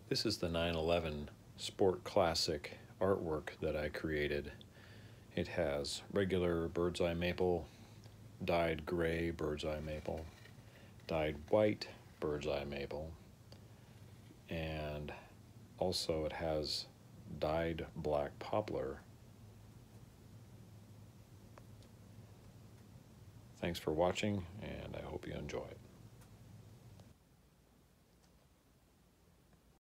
This is the 911 Sport Classic artwork that I created. It has regular bird's eye maple, dyed gray bird's eye maple, dyed white bird's eye maple, and also it has dyed black poplar. Thanks for watching, and I hope you enjoy it.